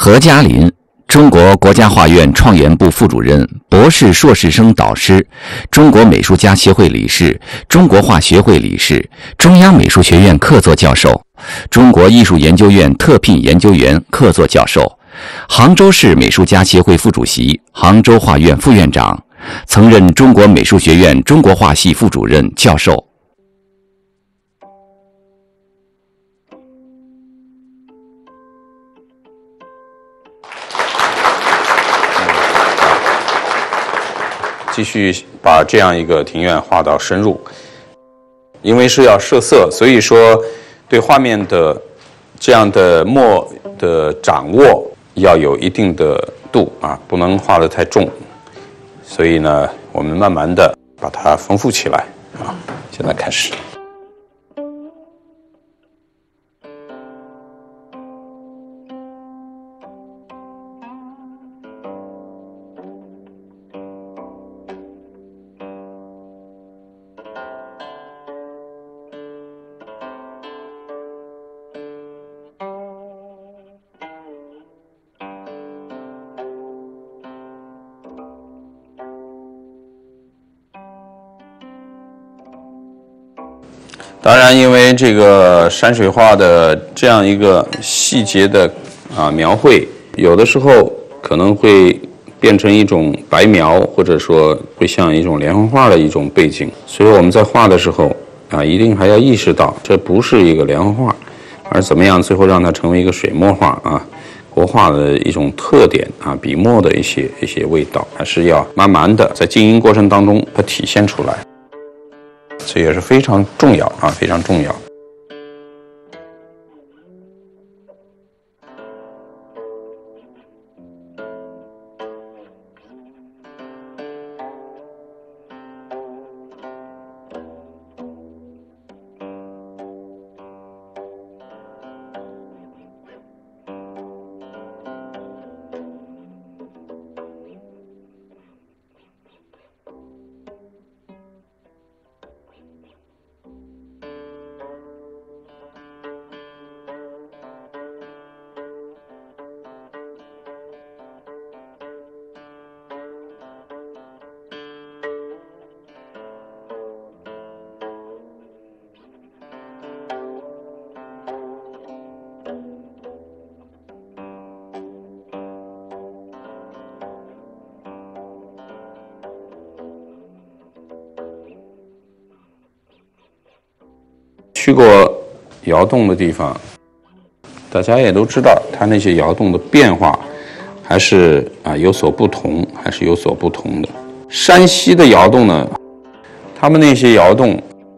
何嘉林，中国国家画院创研部副主任、博士、硕士生导师，中国美术家协会理事，中国画学会理事，中央美术学院客座教授，中国艺术研究院特聘研究员、客座教授，杭州市美术家协会副主席，杭州画院副院长，曾任中国美术学院中国画系副主任、教授。 继续把这样一个庭院画到深入，因为是要设色，所以说对画面的这样的墨的掌握要有一定的度啊，不能画得太重。所以呢，我们慢慢的把它丰富起来啊。现在开始。当然，因为这个山水画的这样一个细节的描绘，有的时候可能会变成一种白描，或者说会像一种连环画的一种背景。所以我们在画的时候一定还要意识到，这不是一个连环画，而怎么样最后让它成为一个水墨画国画的一种特点笔墨的一些味道，还是要慢慢的在经营过程当中它体现出来。这也是非常重要非常重要。去过窑洞的地方，大家也都知道，它那些窑洞的变化还是有所不同，的。山西的窑洞呢，他们那些窑洞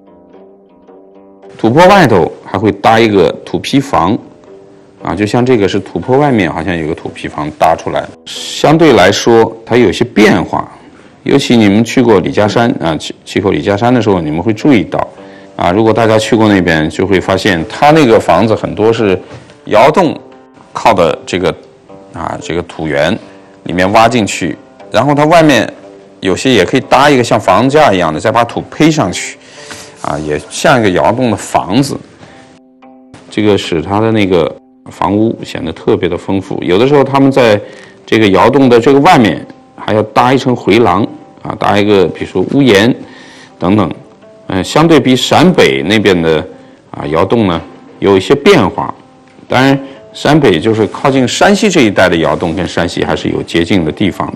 土坡外头还会搭一个土坯房就像这个是土坡外面好像有个土坯房搭出来的，相对来说它有些变化。尤其你们去过李家山去过李家山的时候，你们会注意到如果大家去过那边，就会发现它那个房子很多是窑洞靠的这个土垣里面挖进去，然后它外面有些也可以搭一个像房架一样的，再把土胚上去也像一个窑洞的房子。这个使它的那个房屋显得特别的丰富。有的时候他们在这个窑洞的这个外面还要搭一层回廊搭一个比如说屋檐等等。相对比陕北那边的窑洞呢有一些变化。当然陕北就是靠近山西这一带的窑洞跟山西还是有接近的地方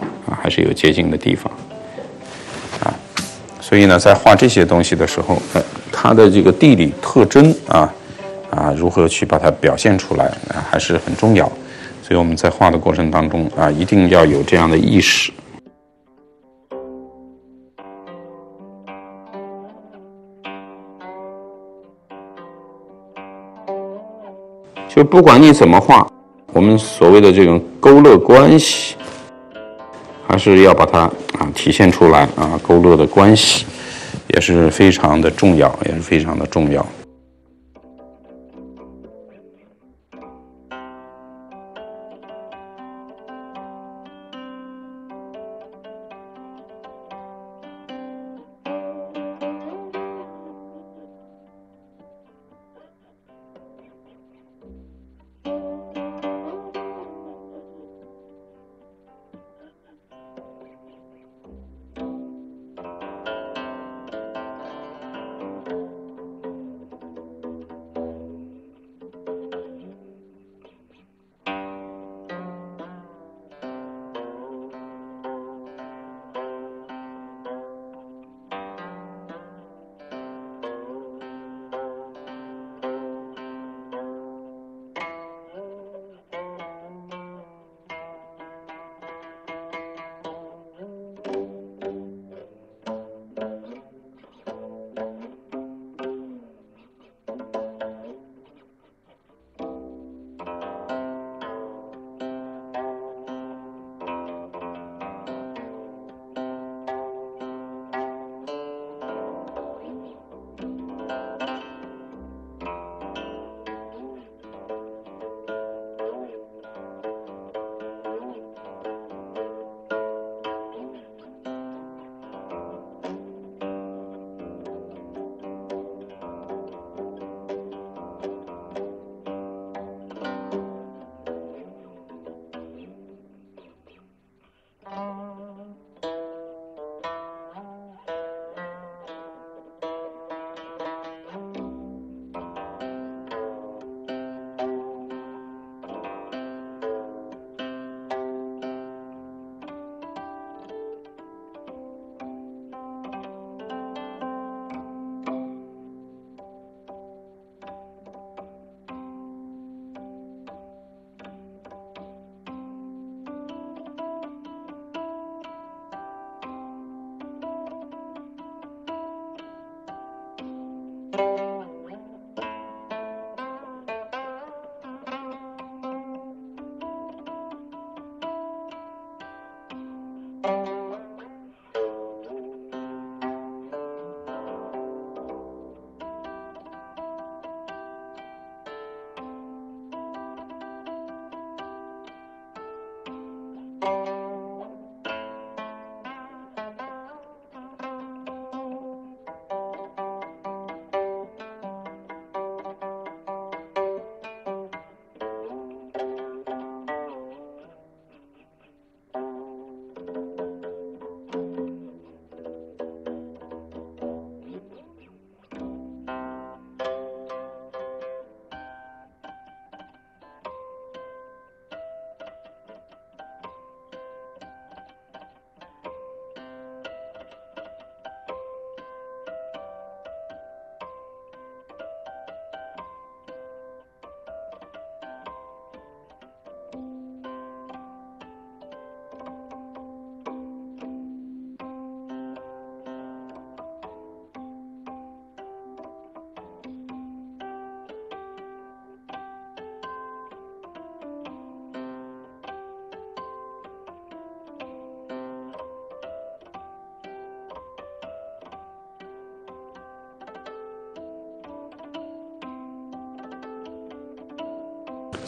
所以呢在画这些东西的时候它的这个地理特征如何去把它表现出来还是很重要。所以我们在画的过程当中一定要有这样的意识。就不管你怎么画，我们所谓的这种勾勒关系还是要把它体现出来勾勒的关系也是非常的重要。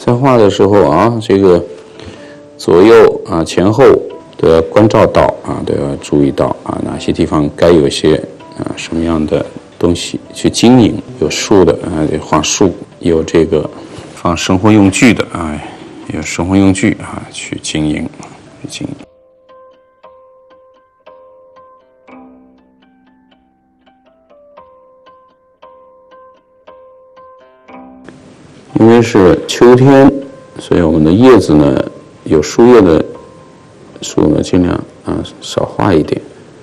在画的时候啊，这个左右啊前后都要关照到啊，都要注意到啊，哪些地方该有些啊什么样的东西去经营。有树的啊，得画树；有这个放生活用具的啊，有生活用具啊去经营，去经营。因为是秋天，所以我们的叶子呢，有树叶的树呢，尽量啊少画一点。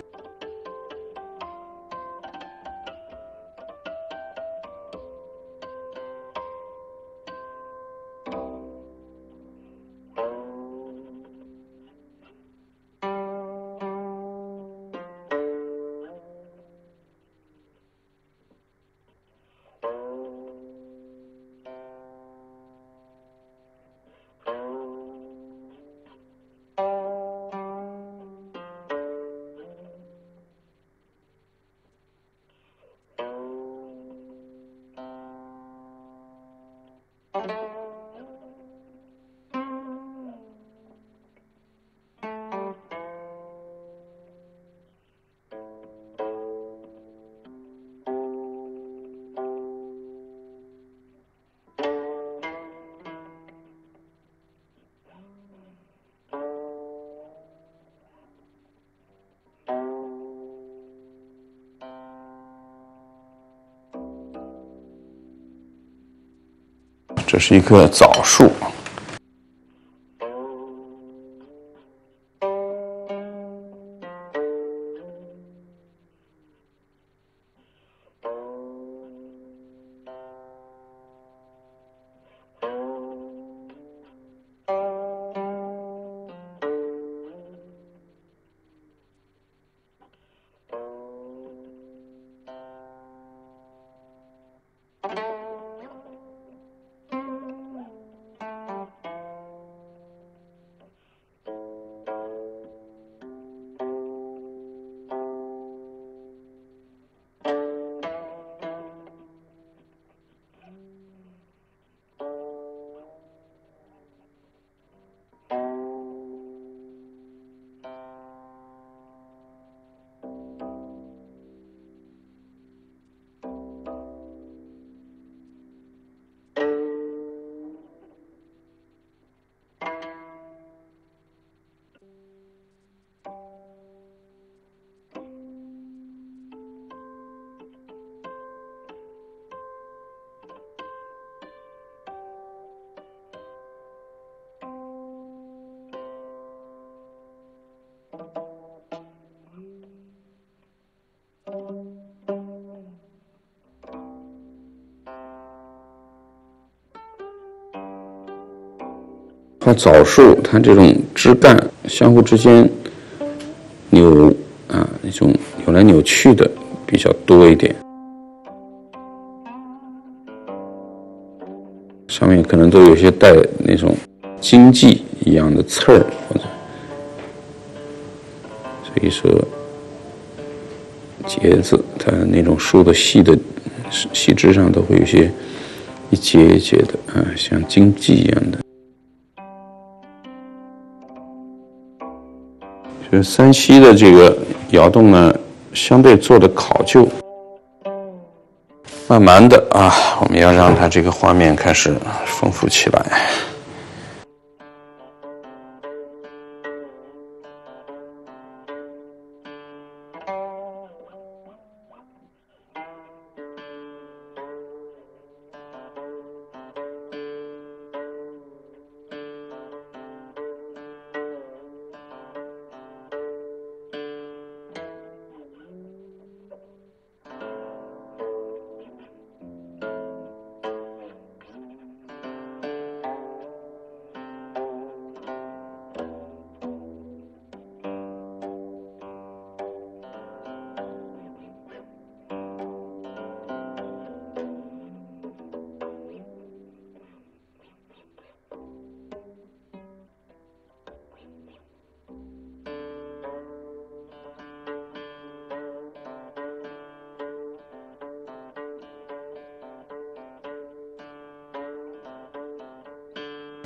这是一棵枣树。画枣树，它这种枝干相互之间扭啊，那种扭来扭去的比较多一点，上面可能都有些带那种荆棘一样的刺儿，或者所以说节子，它那种树的细枝上都会有些一节一节的啊，像荆棘一样的。就是山西的这个窑洞呢，相对做的考究。慢慢的啊，我们要让它这个画面开始丰富起来。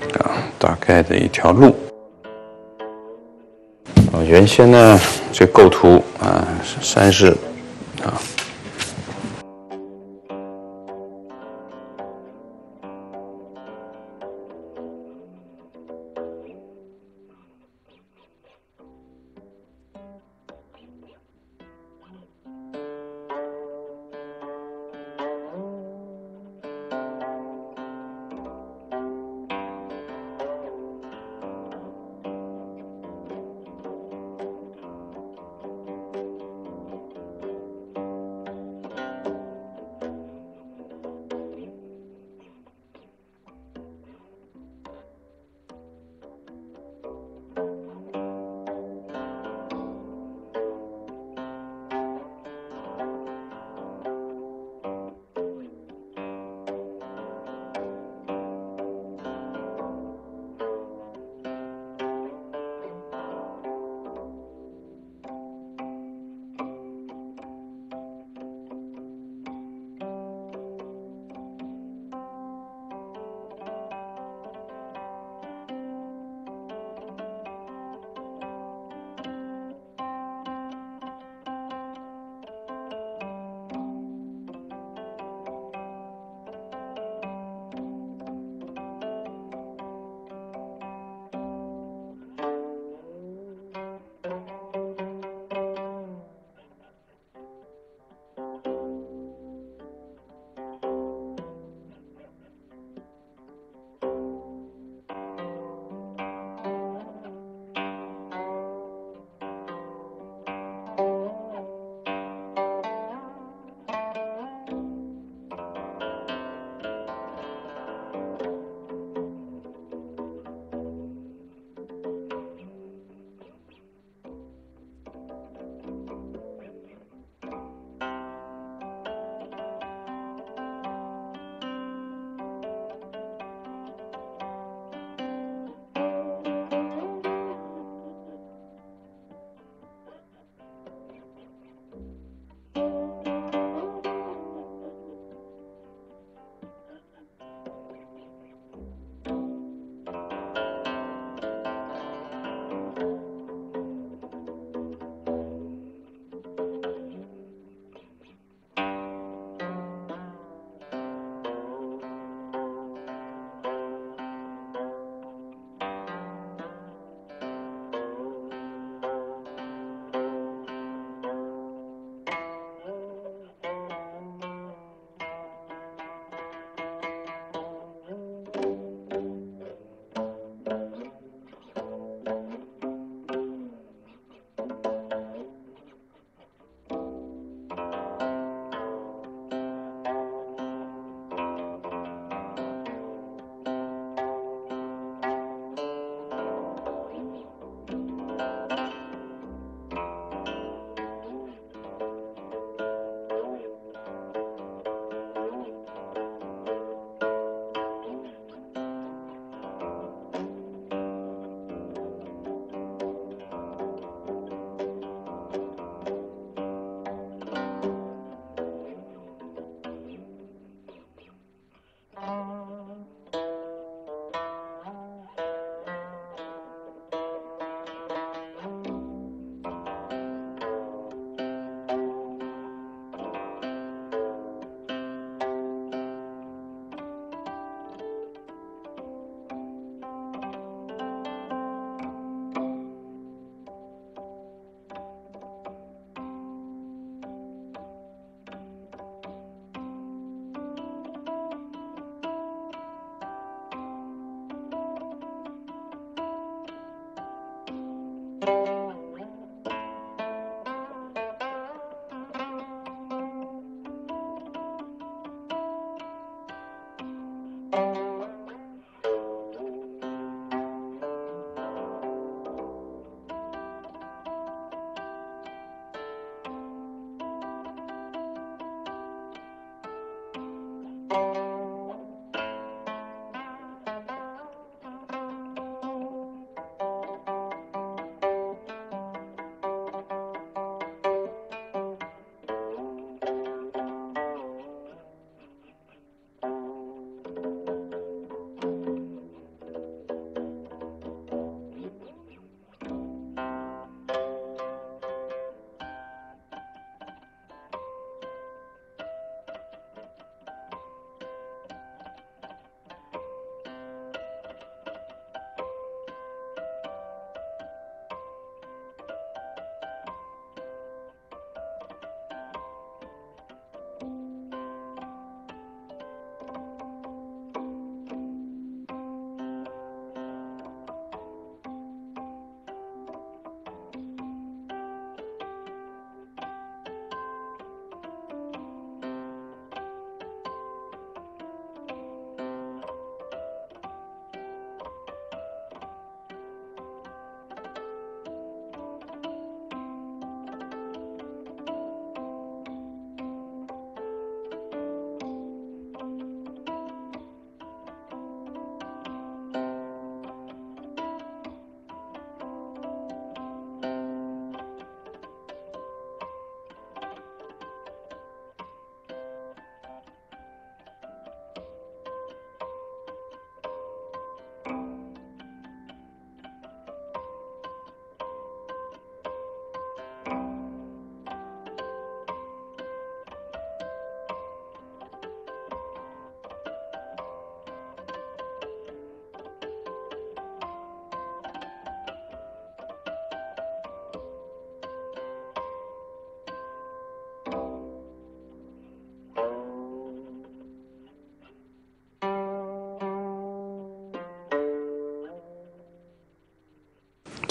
大概的一条路。原先呢，这构图山势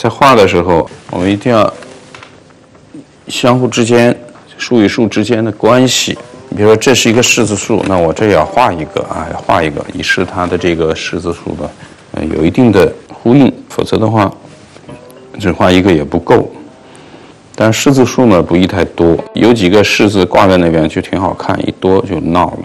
在画的时候，我们一定要相互之间树与树之间的关系。比如说这是一个柿子树，那我这也要画一个啊，画一个，以示它的这个柿子树的有一定的呼应，否则的话只画一个也不够。但是柿子树呢不宜太多，有几个柿子挂在那边就挺好看，一多就闹了。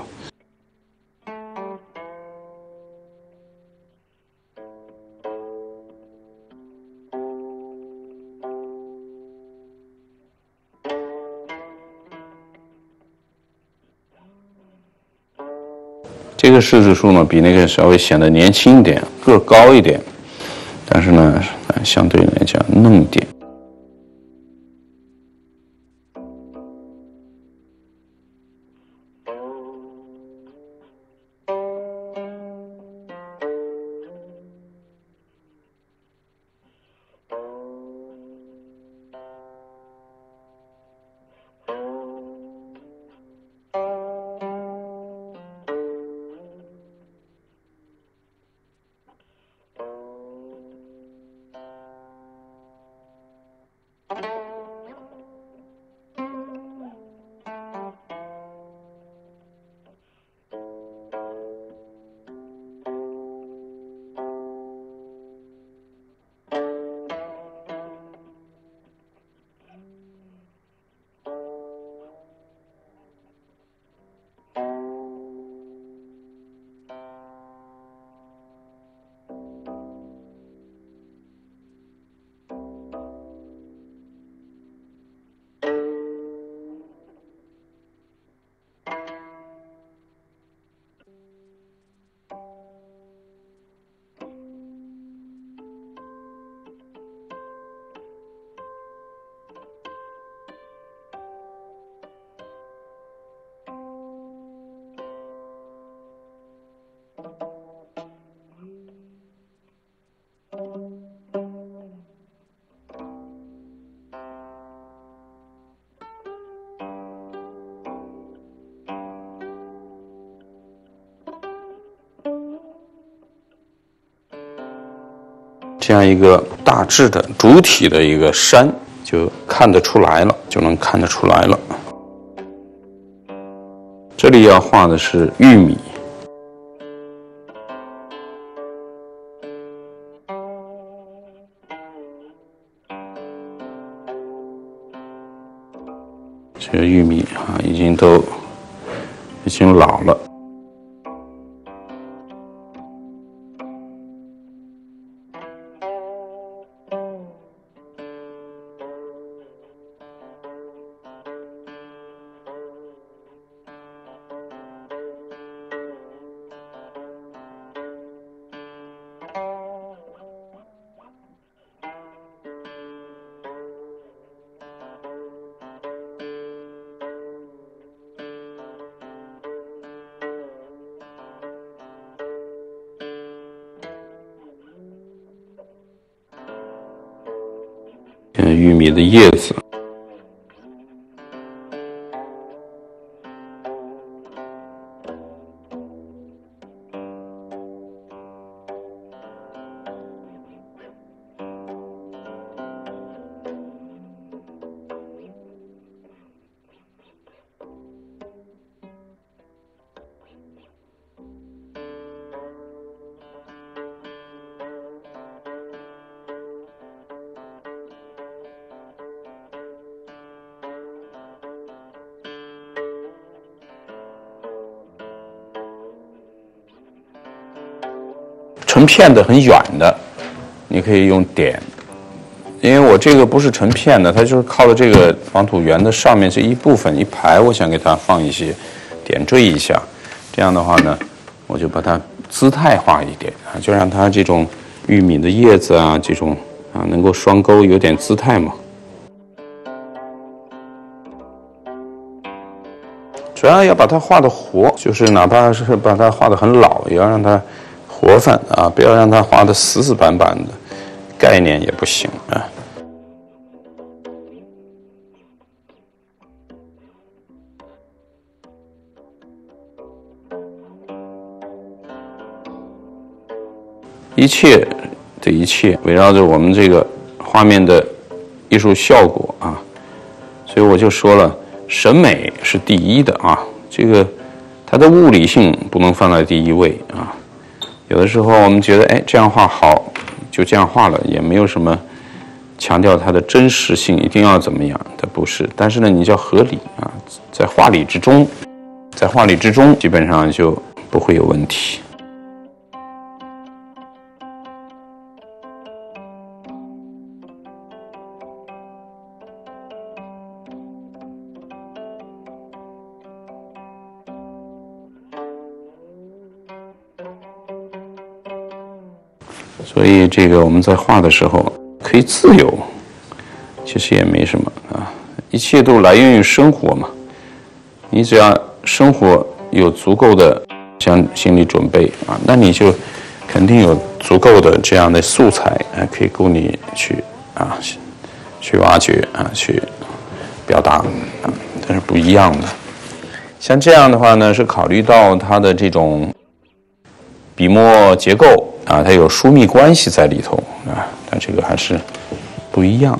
这个柿子树呢，比那个稍微显得年轻一点，个儿高一点，但是呢，相对来讲嫩一点。这样一个大致的主体的一个山就看得出来了，就能看得出来了。这里要画的是玉米，这个玉米啊，已经老了。玉米的叶子，成片的很远的，你可以用点，因为我这个不是成片的，它就是靠着这个防土圆的上面这一部分一排，我想给它放一些点缀一下，这样的话呢，我就把它姿态化一点啊，就让它这种玉米的叶子啊，这种啊能够双钩有点姿态嘛。主要要把它画得活，就是哪怕是把它画得很老，也要让它活泛啊，不要让它画得死死板板的，概念也不行啊。一切的一切围绕着我们这个画面的艺术效果啊。所以我就说了，审美是第一的啊，这个它的物理性不能放在第一位啊。有的时候我们觉得，哎，这样画好，就这样画了，也没有什么强调它的真实性一定要怎么样，它不是。但是呢，你叫合理啊，在画理之中，基本上就不会有问题。所以这个我们在画的时候可以自由，其实也没什么啊，一切都来源于生活嘛。你只要生活有足够的心理准备啊，那你就肯定有足够的这样的素材啊，可以供你去挖掘啊，去表达啊，它是不一样的。像这样的话呢，是考虑到它的这种笔墨结构啊，它有疏密关系在里头啊，它这个还是不一样。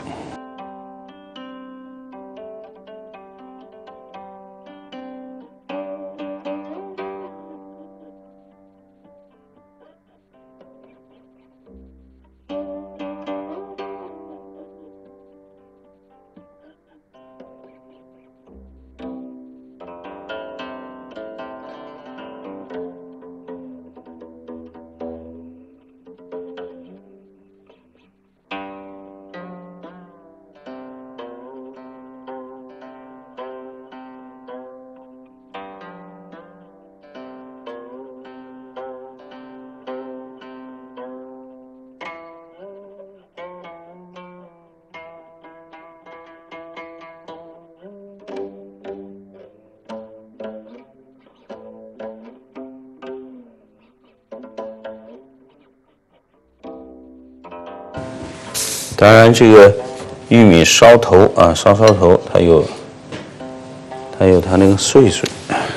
当然，这个玉米烧头啊，烧头，它有它那个碎碎。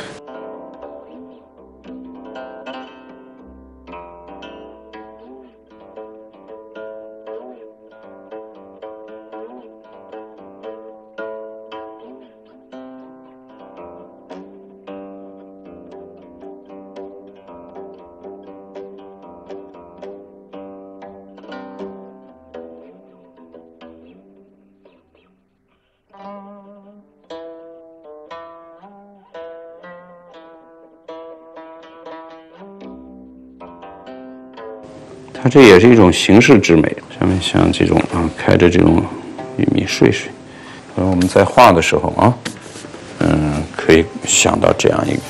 它这也是一种形式之美，像这种啊，开着这种玉米穗穗，我们在画的时候啊，可以想到这样一个。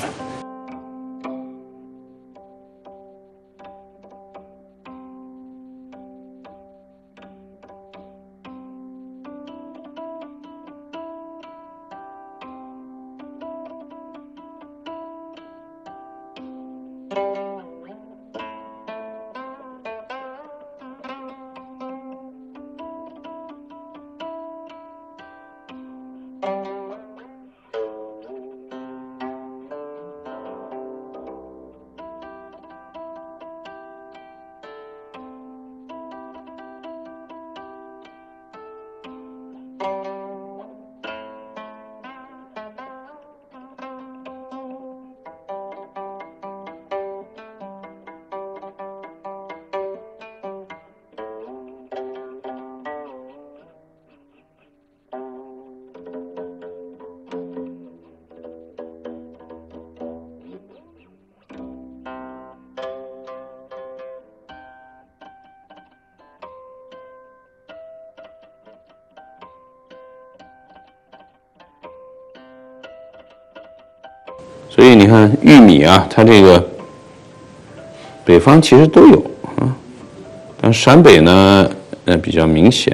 所以你看玉米啊，它这个北方其实都有啊，但陕北呢，比较明显。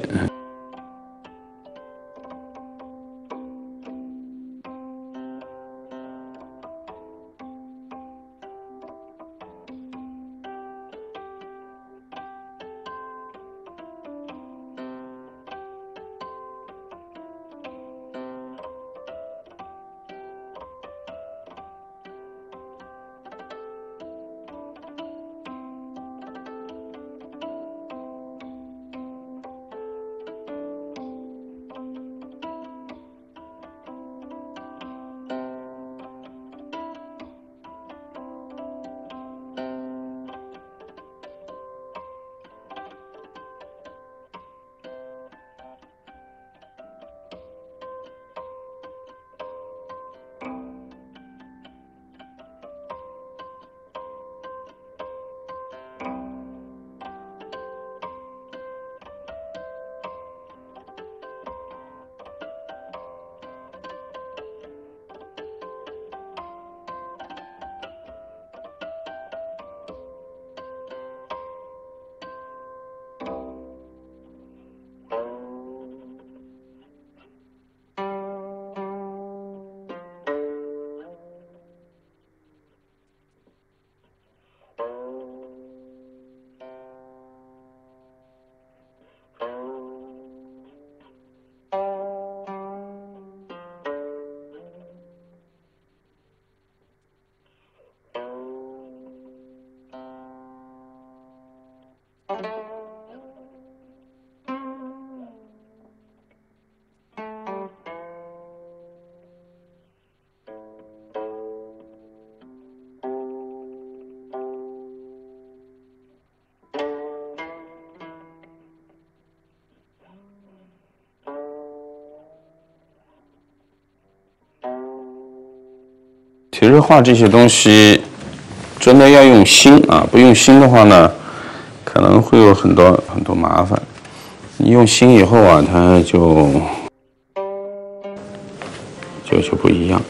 其实画这些东西真的要用心啊，不用心的话呢，可能会有很多麻烦。你用心以后啊，它就不一样了。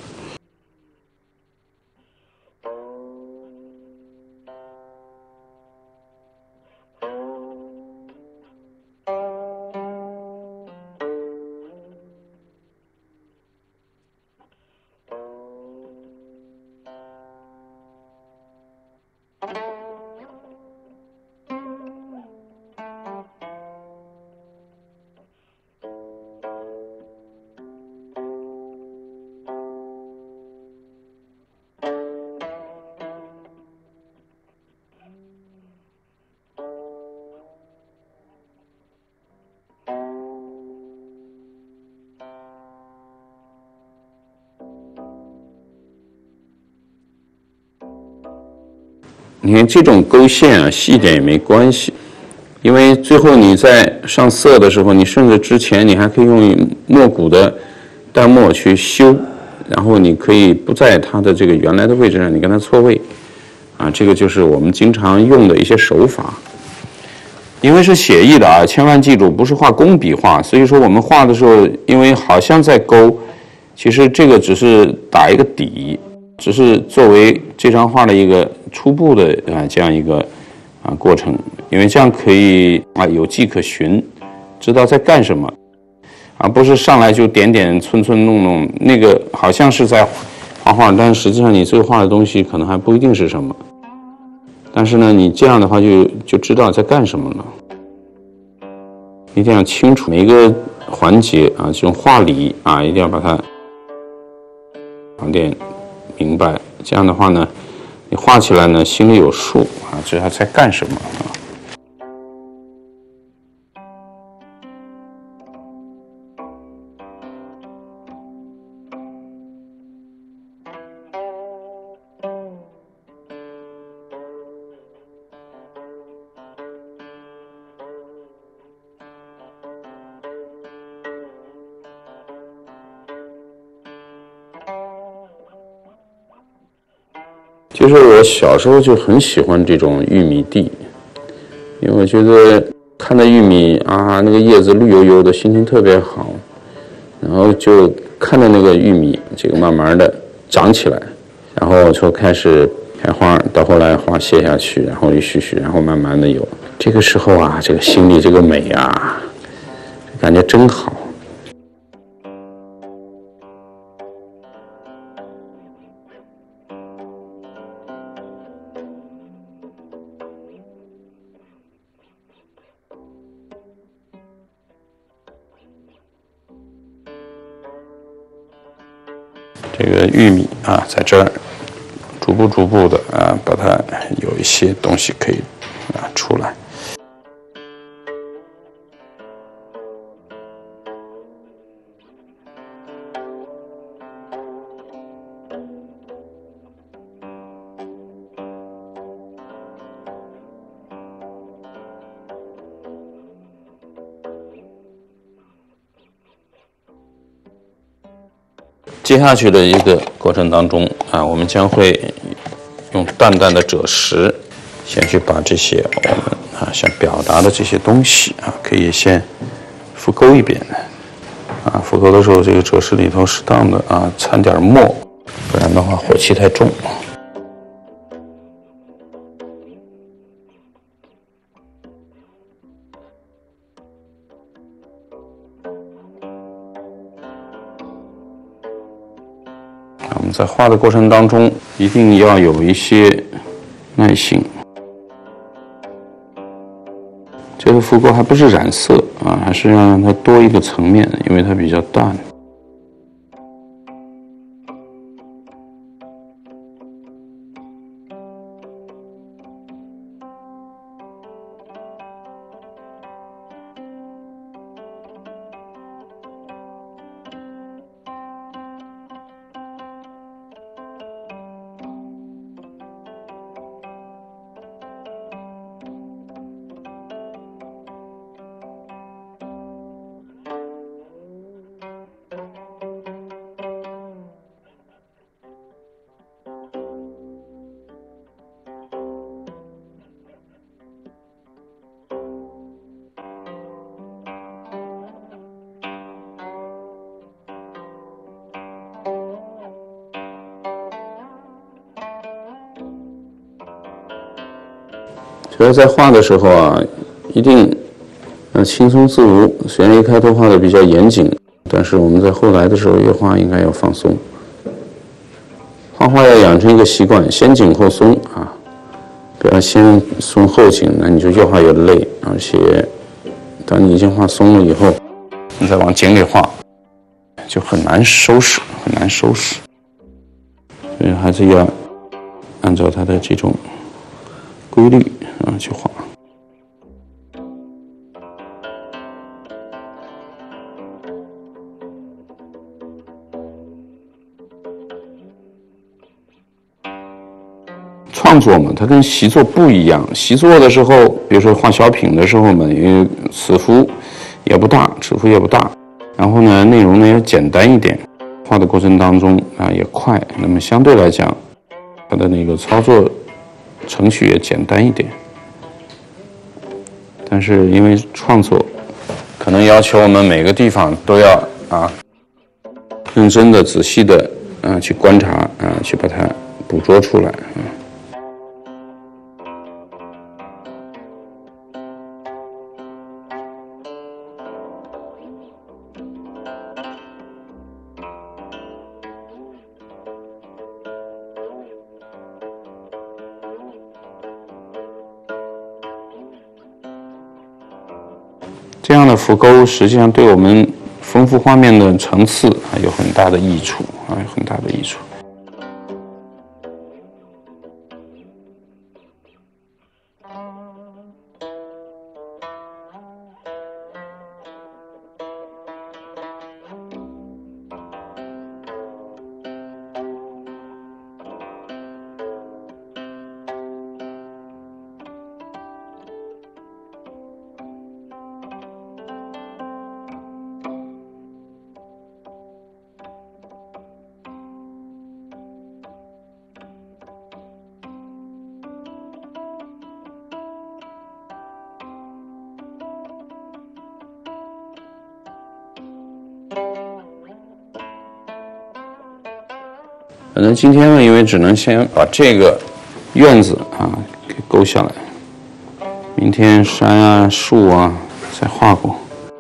你看这种勾线啊，细一点也没关系，因为最后你在上色的时候，你甚至之前你还可以用墨骨的淡墨去修，然后你可以不在它的这个原来的位置上，你跟它错位，啊，这个就是我们经常用的一些手法。因为是写意的啊，千万记住不是画工笔画，所以说我们画的时候，因为好像在勾，其实这个只是打一个底。只是作为这张画的一个初步的这样一个过程，因为这样可以有迹可循，知道在干什么，而不是上来就点点寸寸弄弄，那个好像是在画画，但实际上你这个画的东西可能还不一定是什么。但是呢，你这样的话就知道在干什么了，一定要清楚每一个环节啊，这种画理啊，一定要把它点明白，这样的话呢，你画起来呢心里有数啊，知道在干什么啊。其实我小时候就很喜欢这种玉米地，因为我觉得看到玉米啊，那个叶子绿油油的，心情特别好，然后就看到那个玉米这个慢慢的长起来，然后就开始开花，到后来花谢下去，然后一续续，然后慢慢的有，这个时候啊，这个心里这个美啊，感觉真好。这个玉米啊，在这儿逐步的啊，把它有一些东西可以出来。接下去的一个过程当中啊，我们将会用淡淡的赭石，先去把这些我们想表达的这些东西啊，可以先浮勾一遍啊。浮勾的时候，这个赭石里头适当的掺点墨，不然的话火气太重。我们在画的过程当中，一定要有一些耐心。这个浮勾还不是染色啊，还是要让它多一个层面，因为它比较淡。 所以在画的时候啊，一定轻松自如。虽然一开头画的比较严谨，但是我们在后来的时候越画应该要放松。画画要养成一个习惯，先紧后松啊，不要先松后紧，那你就越画越累。而且当你已经画松了以后，你再往紧里画，就很难收拾，很难收拾。所以还是要按照它的这种规律去画。创作嘛，它跟习作不一样。习作的时候，比如说画小品的时候嘛，因为尺幅也不大，然后呢，内容呢也简单一点，画的过程当中也快，那么相对来讲，它的那个操作程序也简单一点。但是因为创作，可能要求我们每个地方都要认真的、仔细的去观察去把它捕捉出来这样的浮钩实际上对我们丰富画面的层次有很大的益处有很大的益处。反正今天呢，因为只能先把这个院子给勾下来，明天山树再画过。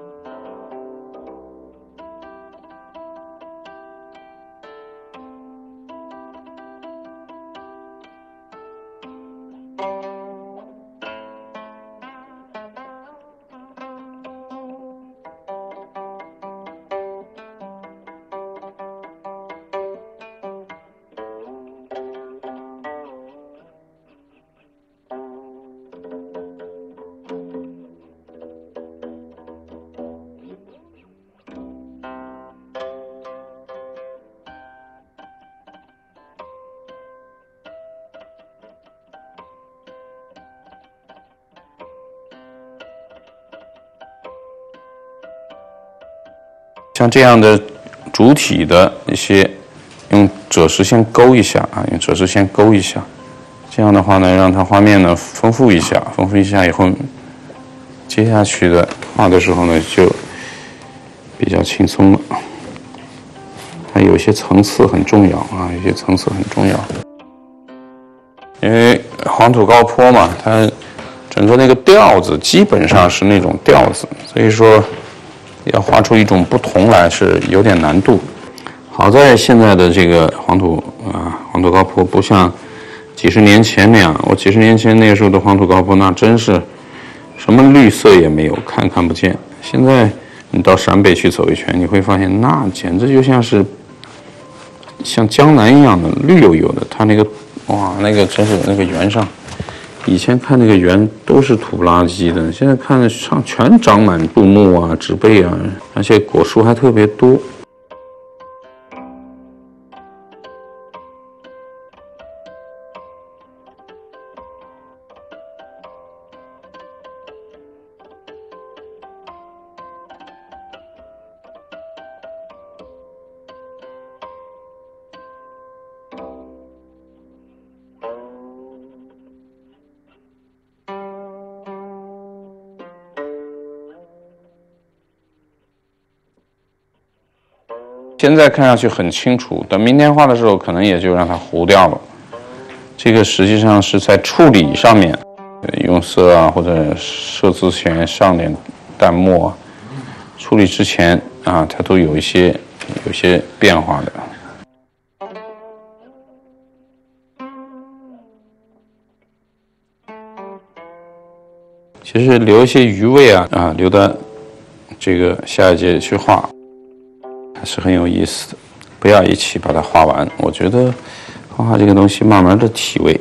像这样的主体的一些，用赭石先勾一下用赭石先勾一下，这样的话呢，让它画面呢丰富一下以后，接下去的画的时候呢就比较轻松了。它有些层次很重要有些层次很重要。因为黄土高坡嘛，它整个那个调子基本上是那种调子，所以说要画出一种不同来是有点难度。好在现在的这个黄土高坡不像几十年前那样，我几十年前那个时候的黄土高坡那真是什么绿色也没有，看不见。现在你到陕北去走一圈，你会发现那简直就像是像江南一样的绿油油的。它那个那个真是那个园上，以前看那个园都是土不拉几的，现在看上全长满树木植被而且果树还特别多。现在看上去很清楚，等明天画的时候可能也就让它糊掉了。这个实际上是在处理上面用色啊，或者设置前上点淡墨啊，处理之前啊，它都有一些变化的。其实留一些余味啊，留到这个下一节去画，还是很有意思的。不要一起把它画完，我觉得画这个东西慢慢的体味。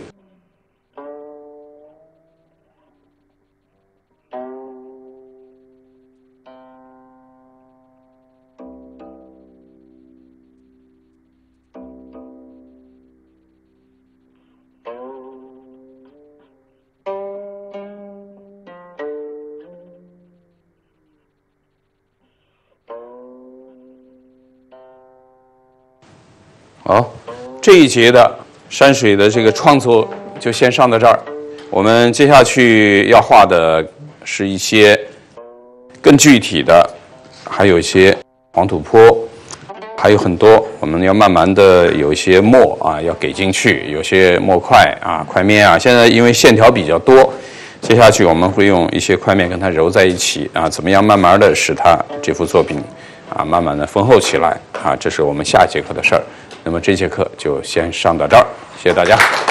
好，这一节的山水的这个创作就先上到这儿。我们接下去要画的是一些更具体的，还有一些黄土坡，还有很多我们要慢慢的有一些墨啊要给进去，有些墨块啊、块面啊。现在因为线条比较多，接下去我们会用一些块面跟它揉在一起啊，怎么样慢慢的使它这幅作品啊慢慢的丰厚起来啊，这是我们下节课的事儿。那么这节课就先上到这儿，谢谢大家。